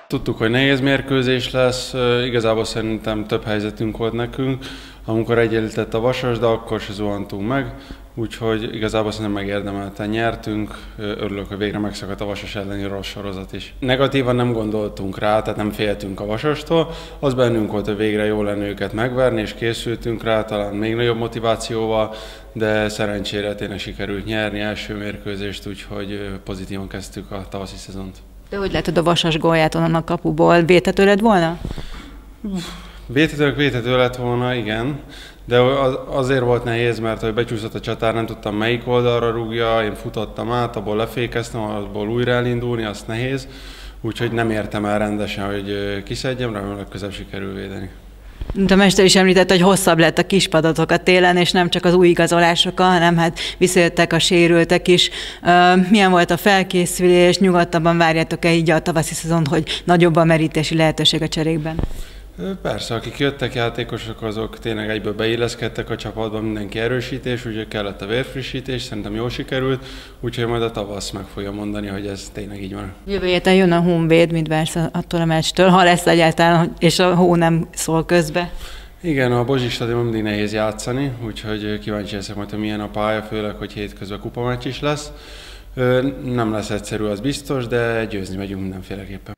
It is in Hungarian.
Tudtuk, hogy nehéz mérkőzés lesz, igazából szerintem több helyzetünk volt nekünk, amikor egyenlített a Vasas, de akkor se zuhantunk meg, úgyhogy igazából szerintem megérdemelten nyertünk, örülök, hogy végre megszakadt a Vasas elleni rossz sorozat is. Negatívan nem gondoltunk rá, tehát nem féltünk a Vasastól, az bennünk volt, hogy végre jó lenne őket megverni, és készültünk rá, talán még nagyobb motivációval, de szerencsére tényleg sikerült nyerni első mérkőzést, úgyhogy pozitívan kezdtük a tavaszi szezont. De hogy látod a Vasas gólját onnan a kapuból? Vétető lett volna? Vétető lett volna, igen, de azért volt nehéz, mert hogy becsúszott a csatár, nem tudtam melyik oldalra rúgja, én futottam át, abból lefékeztem, abból újra elindulni, azt nehéz, úgyhogy nem értem el rendesen, hogy kiszedjem, remélem legközelebb sikerül védeni. Mint a mester is említette, hogy hosszabb lett a kispadatok a télen, és nem csak az új igazolásokkal, hanem hát visszajöttek a sérültek is. Milyen volt a felkészülés, nyugodtabban várjátok-e így a tavaszi szezont, hogy nagyobb a merítési lehetőség a cserékben? Persze, akik jöttek játékosok, azok tényleg egyből beilleszkedtek a csapatba, mindenki erősítés, úgyhogy kellett a vérfrissítés, szerintem jól sikerült, úgyhogy majd a tavasz meg fogja mondani, hogy ez tényleg így van. Jövő héten jön a Honvéd, mit vársz attól a meccstől, ha lesz egyáltalán, és a hó nem szól közbe? Igen, a Bozsik stadionban mindig nehéz játszani, úgyhogy kíváncsi leszek majd, hogy milyen a pálya, főleg, hogy hétközben kupameccs is lesz. Nem lesz egyszerű, az biztos, de győzni megyünk mindenféleképpen.